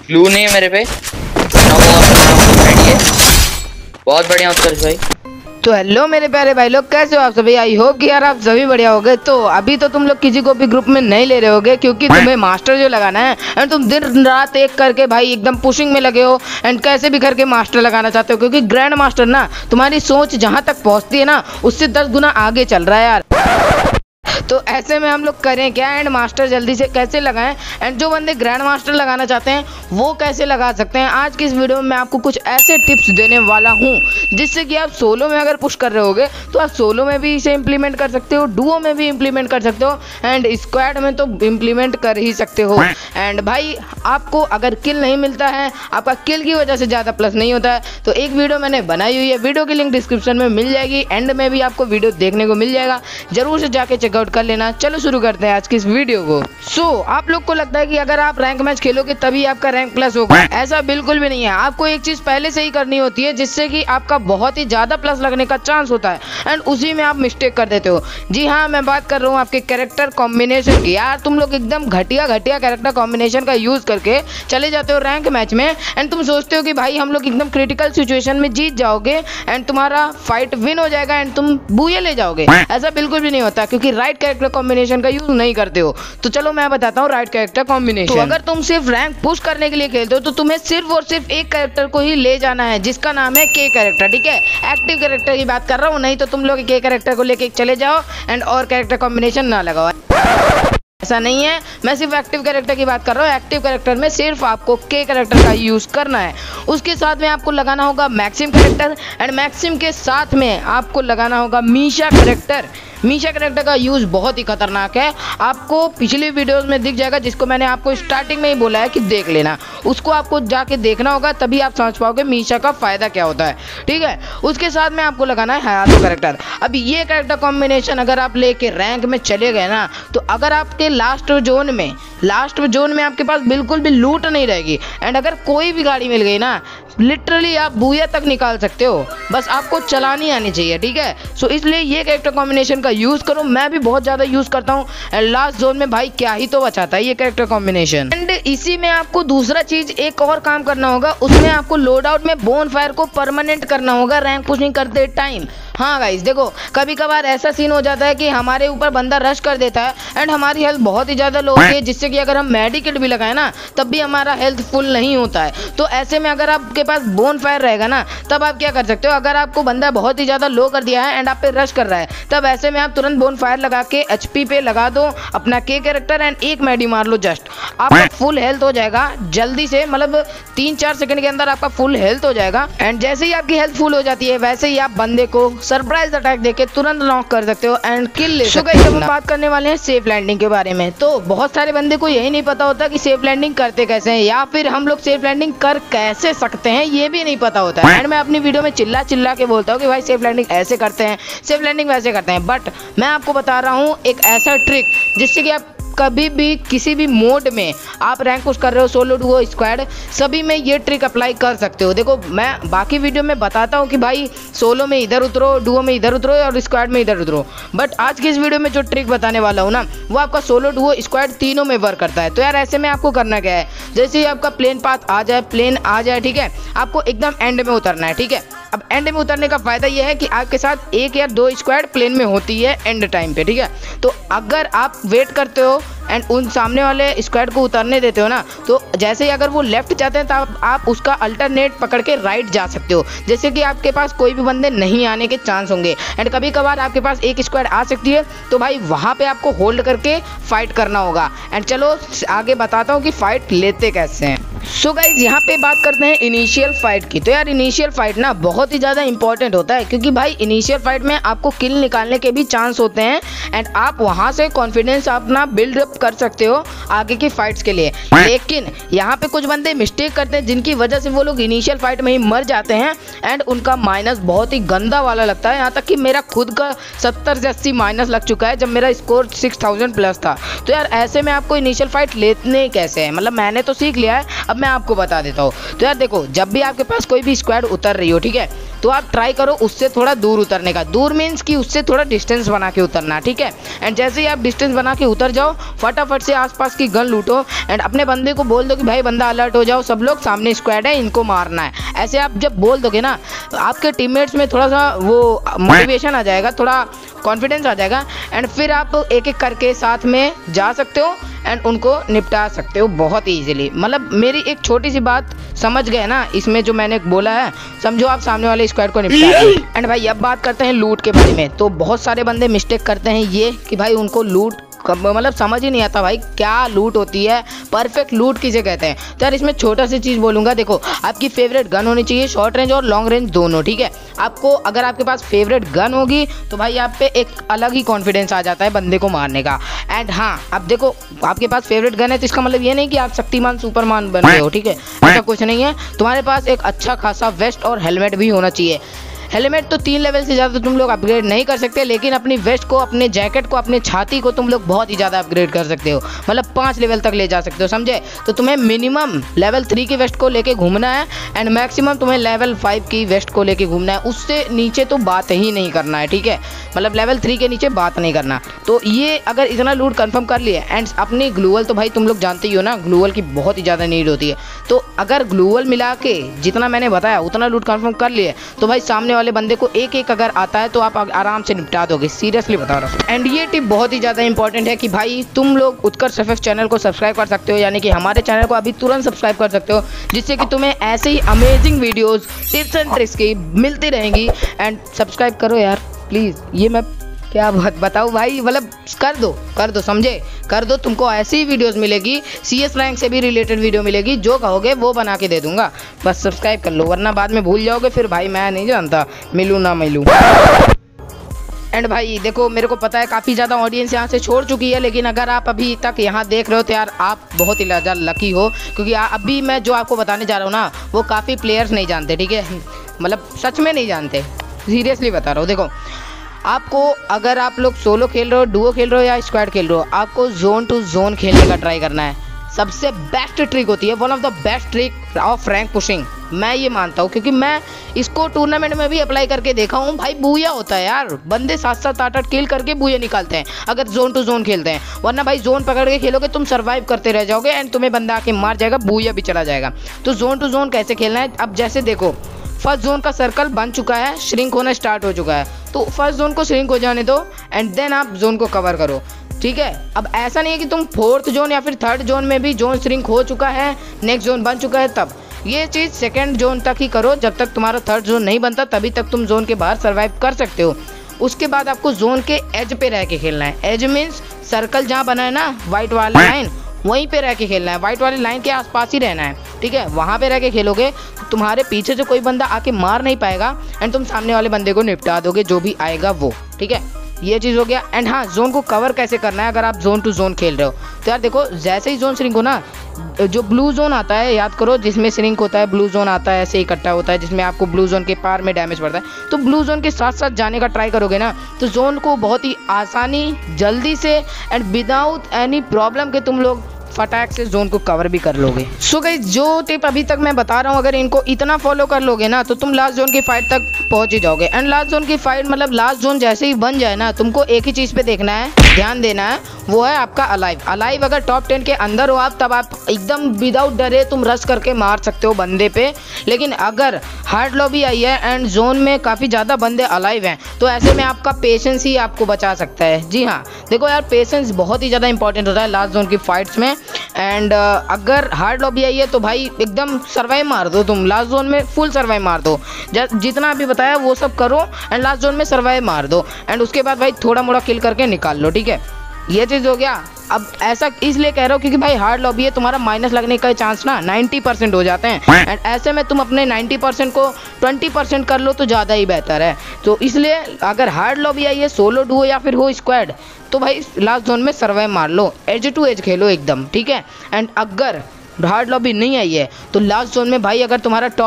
Glue नहीं है मेरे पे, रेडी है। बहुत बढ़िया उत्कर्ष भाई। तो हेलो मेरे प्यारे भाई लोग, कैसे हो आप सभी? आई होप कि यार आप सभी बढ़िया होगे। तो अभी तो तुम लोग किसी को भी ग्रुप में नहीं ले रहे होगे क्योंकि तुम्हें मास्टर जो लगाना है एंड तुम दिन रात एक करके भाई एकदम पुशिंग में लगे हो एंड कैसे भी करके मास्टर लगाना चाहते हो, क्योंकि ग्रैंड मास्टर ना तुम्हारी सोच जहाँ तक पहुँचती है ना उससे 10 गुना आगे चल रहा है यार। तो ऐसे में हम लोग करें क्या एंड मास्टर जल्दी से कैसे लगाएं एंड जो बंदे ग्रैंड मास्टर लगाना चाहते हैं वो कैसे लगा सकते हैं, आज की इस वीडियो में मैं आपको कुछ ऐसे टिप्स देने वाला हूं जिससे कि आप सोलो में अगर पुश कर रहे होगे तो आप सोलो में भी इसे इंप्लीमेंट कर सकते हो, डुओ में भी इंप्लीमेंट कर सकते हो एंड स्क्वाड में तो इंप्लीमेंट कर ही सकते हो। एंड भाई आपको अगर किल नहीं मिलता है, आपका किल की वजह से ज़्यादा प्लस नहीं होता है, तो एक वीडियो मैंने बनाई हुई है, वीडियो की लिंक डिस्क्रिप्शन में मिल जाएगी, एंड में भी आपको वीडियो देखने को मिल जाएगा, जरूर से जाके चेकआउट कर लेना। चलो शुरू करते हैं आज की इस वीडियो को। आप लोग को लगता है कि अगर आप रैंक मैच खेलोगे तभी आपका रैंक प्लस होगा, ऐसा बिल्कुल भी नहीं है। आपको एक चीज पहले से ही करनी होती है जिससे कि आपका बहुत ही ज्यादा प्लस लगने का चांस होता है एंड उसी में आप मिस्टेक कर देते हो। जी हाँ, मैं बात कर रहा हूँ आपके कैरेक्टर कॉम्बिनेशन की। यार तुम लोग एकदम घटिया कैरेक्टर कॉम्बिनेशन का यूज करके चले जाते हो रैंक मैच में एंड तुम सोचते हो कि भाई हम लोग एकदम क्रिटिकल सिचुएशन में जीत जाओगे एंड तुम्हारा फाइट विन हो जाएगा एंड तुम बूये ले जाओगे। ऐसा बिल्कुल भी नहीं होता क्योंकि राइट कैरेक्टर कॉम्बिनेशन का यूज नहीं करते हो। तो चलो मैं बताता हूँ राइट कैरेक्टर कॉम्बिनेशन। तो अगर तुम सिर्फ रैंक पुश करने के लिए खेलते हो तो तुम्हें सिर्फ और सिर्फ एक कैरेक्टर को ही ले जाना है जिसका नाम है के कैरेक्टर, ठीक है? एक्टिव कैरेक्टर की बात कर रहा हूँ, नहीं तो तुम लोग के कैरेक्टर को लेके चले जाओ एंड और कैरेक्टर कॉम्बिनेशन ना लगाओ, ऐसा नहीं है। मैं सिर्फ एक्टिव कैरेक्टर की बात कर रहा हूँ। एक्टिव कैरेक्टर में सिर्फ आपको के कैरेक्टर का यूज करना है। उसके साथ में आपको लगाना होगा मैक्सिम कैरेक्टर एंड मैक्सिम के साथ में आपको लगाना होगा मीशा कैरेक्टर। मीशा कैरेक्टर का यूज बहुत ही खतरनाक है, आपको पिछली वीडियोस में दिख जाएगा जिसको मैंने आपको स्टार्टिंग में ही बोला है कि देख लेना, उसको आपको जाके देखना होगा तभी आप समझ पाओगे मीशा का फायदा क्या होता है, ठीक है? उसके साथ में आपको लगाना है हयातो कैरेक्टर। अब ये कैरेक्टर कॉम्बिनेशन अगर आप लेके रैंक में चले गए ना तो अगर आपके लास्ट जोन में आपके पास बिल्कुल भी लूट नहीं रहेगी एंड अगर कोई भी गाड़ी मिल गई ना लिटरली आप बूया तक निकाल सकते हो, बस आपको चलानी आनी चाहिए, ठीक है? सो इसलिए ये कैरेक्टर कॉम्बिनेशन का यूज करो, मैं भी बहुत ज्यादा यूज करता हूँ एंड लास्ट जोन में भाई क्या ही तो बचाता है ये कैरेक्टर कॉम्बिनेशन। एंड इसी में आपको दूसरा चीज एक और काम करना होगा, उसमें आपको लोड आउट में बोन फायर को परमानेंट करना होगा रैंक पुशिंग करते टाइम। हाँ गाइस देखो, कभी कभार ऐसा सीन हो जाता है कि हमारे ऊपर बंदा रश कर देता है एंड हमारी हेल्थ बहुत ही ज़्यादा लो होती है, जिससे कि अगर हम मेडिकेट भी लगाए ना तब भी हमारा हेल्थ फुल नहीं होता है। तो ऐसे में अगर आपके पास बोन फायर रहेगा ना तब आप क्या कर सकते हो, अगर आपको बंदा बहुत ही ज़्यादा लो कर दिया है एंड आप पे रश कर रहा है तब ऐसे में आप तुरंत बोन फायर लगा के HP पे लगा दो अपना के कैरेक्टर एंड एक मेडी मार लो, जस्ट आपका फुल हेल्थ हो जाएगा जल्दी से, मतलब 3-4 सेकंड के अंदर आपका फुल हेल्थ हो जाएगा। एंड जैसे ही आपकी हेल्थ फुल हो जाती है वैसे ही आप बंदे को सरप्राइज अटैक देके तुरंत नॉक कर सकते हो एंड किल ले सकते हो। हम बात करने वाले हैं सेफ लैंडिंग के बारे में। तो बहुत सारे बंदे को यही नहीं पता होता कि सेफ लैंडिंग करते कैसे हैं या फिर हम लोग सेफ लैंडिंग कर कैसे सकते हैं ये भी नहीं पता होता है। एंड मैं अपनी वीडियो में चिल्ला के बोलता हूँ कि भाई सेफ लैंडिंग ऐसे करते हैं, सेफ लैंडिंग वैसे करते हैं, बट मैं आपको बता रहा हूँ एक ऐसा ट्रिक जिससे कि आप कभी भी किसी भी मोड में आप रैंक पुश कर रहे हो, सोलो डुओ स्क्वाड, सभी में ये ट्रिक अप्लाई कर सकते हो। देखो मैं बाकी वीडियो में बताता हूँ कि भाई सोलो में इधर उतरो, डुओ में इधर उतरो और स्क्वाड में इधर उतरो, बट आज की इस वीडियो में जो ट्रिक बताने वाला हूँ ना वो आपका सोलो डुओ स्क्वाड तीनों में वर्क करता है। तो यार ऐसे में आपको करना क्या है, जैसे ही आपका प्लेन पाथ आ जाए, प्लेन आ जाए, ठीक है, आपको एकदम एंड में उतरना है, ठीक है? अब एंड में उतरने का फायदा यह है कि आपके साथ 1 या 2 स्क्वाड प्लेन में होती है एंड टाइम पे, ठीक है? तो अगर आप वेट करते हो एंड उन सामने वाले स्क्वाड को उतरने देते हो ना तो जैसे ही अगर वो लेफ्ट जाते हैं तब आप उसका अल्टरनेट पकड़ के राइट जा सकते हो, जैसे कि आपके पास कोई भी बंदे नहीं आने के चांस होंगे एंड कभी कभार आपके पास एक स्क्वाड आ सकती है तो भाई वहाँ पे आपको होल्ड करके फाइट करना होगा। एंड चलो आगे बताता हूँ कि फाइट लेते कैसे हैं। सो गाइज यहाँ पे बात करते हैं इनिशियल फाइट की। तो यार इनिशियल फाइट ना बहुत ही ज़्यादा इंपॉर्टेंट होता है क्योंकि भाई इनिशियल फाइट में आपको किल निकालने के भी चांस होते हैं एंड आप वहाँ से कॉन्फिडेंस अपना बिल्डअप कर सकते हो आगे की फाइट्स के लिए। लेकिन यहाँ पे कुछ बंदे मिस्टेक करते हैं जिनकी वजह से वो लोग इनिशियल फाइट में ही मर जाते हैं एंड उनका माइनस बहुत ही गंदा वाला लगता है। यहाँ तक कि मेरा खुद का 70 से 80 माइनस लग चुका है जब मेरा स्कोर 6000 प्लस था। तो यार ऐसे में आपको इनिशियल फाइट लेने कैसे है, मतलब मैंने तो सीख लिया है, अब मैं आपको बता देता हूँ। तो यार देखो, जब भी आपके पास कोई भी स्क्वाड उतर रही हो, ठीक है, तो आप ट्राई करो उससे थोड़ा दूर उतरने का। दूर मीन्स कि उससे थोड़ा डिस्टेंस बना के उतरना, ठीक है। एंड जैसे ही आप डिस्टेंस बना के उतर जाओ, फटाफट से आसपास की गन लूटो एंड अपने बंदे को बोल दो कि भाई बंदा अलर्ट हो जाओ, सब लोग सामने स्क्वाड है, इनको मारना है। ऐसे आप जब बोल दोगे ना, आपके टीममेट्स में थोड़ा सा वो मोटिवेशन आ जाएगा, थोड़ा कॉन्फिडेंस आ जाएगा एंड फिर आप एक एक करके साथ में जा सकते हो एंड उनको निपटा सकते हो बहुत ही ईजिली। मतलब मेरी एक छोटी सी बात समझ गए ना इसमें जो मैंने बोला है, समझो आप सामने वाले स्क्वाड को निपटा दिए। एंड भाई अब बात करते हैं लूट के बारे में। तो बहुत सारे बंदे मिस्टेक करते हैं ये कि भाई उनको लूट मतलब समझ ही नहीं आता भाई क्या लूट होती है, परफेक्ट लूट किसे कहते हैं। तो यार इसमें छोटा सी चीज़ बोलूँगा, देखो आपकी फेवरेट गन होनी चाहिए, शॉर्ट रेंज और लॉन्ग रेंज दोनों, ठीक है। आपको अगर आपके पास फेवरेट गन होगी तो भाई आप पे एक अलग ही कॉन्फिडेंस आ जाता है बंदे को मारने का। एंड हाँ, अब देखो आपके पास फेवरेट गन है तो इसका मतलब ये नहीं कि आप शक्तिमान सुपरमान बन रहे हो, ठीक है, ऐसा कुछ नहीं है। तुम्हारे पास एक अच्छा खासा वेस्ट और हेलमेट भी होना चाहिए। हेलमेट तो 3 लेवल से ज़्यादा तुम लोग अपग्रेड नहीं कर सकते, लेकिन अपनी वेस्ट को, अपने जैकेट को, अपने छाती को तुम लोग बहुत ही ज़्यादा अपग्रेड कर सकते हो, मतलब 5 लेवल तक ले जा सकते हो, समझे। तो तुम्हें मिनिमम लेवल 3 की वेस्ट को लेके घूमना है एंड मैक्सिमम तुम्हें लेवल 5 की वेस्ट को लेके घूमना है, उससे नीचे तो बात ही नहीं करना है, ठीक है। मतलब लेवल 3 के नीचे बात नहीं करना। तो ये अगर इतना लूट कन्फर्म कर लिए एंड अपनी ग्लूवल, तो भाई तुम लोग जानते ही हो ना, ग्लूवल की बहुत ही ज़्यादा नीड होती है। तो अगर ग्लूवल मिला के जितना मैंने बताया उतना लूट कन्फर्म कर लिए तो भाई सामने वाले बंदे को एक अगर आता है तो आप आराम से निपटा दोगे, सीरियसली बता रहा हूँ। एंड ये टिप बहुत ही ज़्यादा इंपॉर्टेंट है कि भाई तुम लोग उत्कर्ष FF चैनल को सब्सक्राइब कर सकते हो, यानी कि हमारे चैनल को अभी तुरंत सब्सक्राइब कर सकते हो, जिससे कि तुम्हें ऐसे ही amazing videos, tips and tricks की मिलती रहेंगी। एंड सब्सक्राइब करो यार प्लीज़, ये मैं क्या बताऊँ भाई, मतलब कर दो समझे, कर दो। तुमको ऐसी वीडियोस मिलेगी, CS रैंक से भी रिलेटेड वीडियो मिलेगी, जो कहोगे वो बना के दे दूंगा। बस सब्सक्राइब कर लो, वरना बाद में भूल जाओगे फिर भाई मैं नहीं जानता मिलूँ ना मिलूँ। एंड भाई देखो, मेरे को पता है काफ़ी ज़्यादा ऑडियंस यहाँ से छोड़ चुकी है, लेकिन अगर आप अभी तक यहाँ देख रहे हो तो यार आप बहुत ही ज़्यादा लकी हो, क्योंकि अभी मैं जो आपको बताने जा रहा हूँ ना वो काफ़ी प्लेयर्स नहीं जानते, ठीक है, मतलब सच में नहीं जानते, सीरियसली बता रहा हूँ। देखो आपको, अगर आप लोग सोलो खेल रहे हो, डुओ खेल रहे हो या स्क्वाड खेल रहे हो, आपको जोन टू जोन खेलने का ट्राई करना है। सबसे बेस्ट ट्रिक होती है, one of the best trick of rank pushing, मैं ये मानता हूँ, क्योंकि मैं इसको टूर्नामेंट में भी अप्लाई करके देखा हूँ भाई। बूया होता है यार, बंदे 7-7 8-8 किल करके बूया निकालते हैं अगर जोन टू जोन खेलते हैं, वरना भाई जोन पकड़ के खेलोगे तुम सर्वाइव करते रह जाओगे एंड तुम्हें बंदा आके मार जाएगा, बूया भी चला जाएगा। तो जोन टू जोन कैसे खेलना है, अब जैसे देखो फर्स्ट जोन का सर्कल बन चुका है, श्रिंक होना स्टार्ट हो चुका है, तो फर्स्ट जोन को श्रिंक हो जाने दो एंड देन आप जोन को कवर करो, ठीक है। अब ऐसा नहीं है कि तुम 4th जोन या फिर 3rd जोन में भी जोन श्रिंक हो चुका है, नेक्स्ट जोन बन चुका है, तब ये चीज़ 2nd जोन तक ही करो, जब तक तुम्हारा 3rd जोन नहीं बनता तभी तक तुम जोन के बाहर सर्वाइव कर सकते हो। उसके बाद आपको जोन के एज पे रह के खेलना है। एज मीन्स सर्कल जहाँ बना है ना, वाइट वाला लाइन, वहीं पे रह के खेलना है, वाइट वाली लाइन के आसपास ही रहना है, ठीक है। वहाँ पे रह के खेलोगे तो तुम्हारे पीछे से कोई बंदा आके मार नहीं पाएगा एंड तुम सामने वाले बंदे को निपटा दोगे, जो भी आएगा वो, ठीक है। ये चीज़ हो गया। एंड हाँ, जोन को कवर कैसे करना है अगर आप जोन टू जोन खेल रहे हो तो यार देखो, जैसे ही जोन श्रिंक हो ना, जो ब्लू जोन आता है याद करो, जिसमें श्रिंक होता है, ब्लू जोन आता है ऐसे इकट्ठा होता है, जिसमें आपको ब्लू जोन के पार में डैमेज पड़ता है, तो ब्लू जोन के साथ साथ जाने का ट्राई करोगे ना तो जोन को बहुत ही आसानी, जल्दी से एंड विदाउट एनी प्रॉब्लम के तुम लोग फटाक से जोन को कवर भी कर लोगे। सो गाइस, जो टिप अभी तक मैं बता रहा हूँ, अगर इनको इतना फॉलो कर लोगे ना तो तुम लास्ट जोन की फाइट तक पहुंच ही जाओगे। एंड लास्ट जोन की फाइट मतलब लास्ट जोन जैसे ही बन जाए ना, तुमको एक ही चीज़ पे देखना है, ध्यान देना है, वो है आपका अलाइव। अलाइव अगर टॉप 10 के अंदर हो आप, तब आप एकदम विदाउट डरे तुम रश करके मार सकते हो बंदे पे। लेकिन अगर हार्ड लॉबी आई है एंड जोन में काफ़ी ज़्यादा बंदे अलाइव हैं तो ऐसे में आपका पेशेंस ही आपको बचा सकता है। जी हाँ, देखो यार, पेशेंस बहुत ही ज़्यादा इंपॉर्टेंट होता है लास्ट जोन की फाइट्स में। एंड अगर हार्ड लॉबी आई है तो भाई एकदम सर्वाइव मार दो, तुम लास्ट जोन में फुल सर्वाइव मार दो, जितना अभी बताया वो सब करो एंड लास्ट जोन में सर्वाइव मार दो एंड उसके बाद भाई थोड़ा मोड़ा किल करके निकाल लो, ठीक है। ये चीज़ हो गया। अब ऐसा इसलिए कह रहा हूँ क्योंकि भाई हार्ड लॉबी है, तुम्हारा माइनस लगने का चांस ना 90% हो जाते हैं एंड ऐसे में तुम अपने 90% को 20% कर लो तो ज़्यादा ही बेहतर है। तो इसलिए अगर हार्ड लॉबी आई है, सोलो डुओ या फिर हो स्क्वाड, तो भाई लास्ट जोन में सर्वाइव मार लो, एज टू एज खेलो एकदम, ठीक है। एंड अगर हार्ड लॉबी नहीं आई है तो लास्ट जोन में भाई अगर तुम्हारा टॉप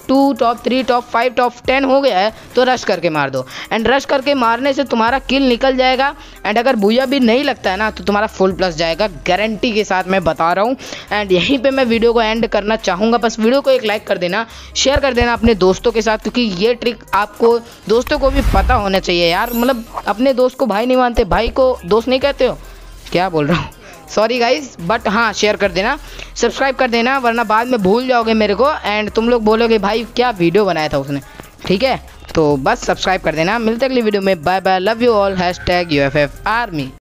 2, टॉप 3, टॉप 5, टॉप 10 हो गया है तो रश करके मार दो। एंड रश करके मारने से तुम्हारा किल निकल जाएगा। एंड अगर बुया भी नहीं लगता है ना तो तुम्हारा फुल प्लस जाएगा, गारंटी के साथ मैं बता रहा हूँ। एंड यहीं पे मैं वीडियो को एंड करना चाहूँगा। बस वीडियो को एक लाइक कर देना, शेयर कर देना अपने दोस्तों के साथ, क्योंकि ये ट्रिक आपको दोस्तों को भी पता होना चाहिए यार। मतलब अपने दोस्त को भाई नहीं मानते, भाई को दोस्त नहीं कहते हो, क्या बोल रहा हूँ, सॉरी गाइज। बट हाँ, शेयर कर देना, सब्सक्राइब कर देना, वरना बाद में भूल जाओगे मेरे को एंड तुम लोग बोलोगे भाई क्या वीडियो बनाया था उसने। ठीक है, तो बस सब्सक्राइब कर देना। मिलते अगली वीडियो में, bye bye, love you all, #UFF army.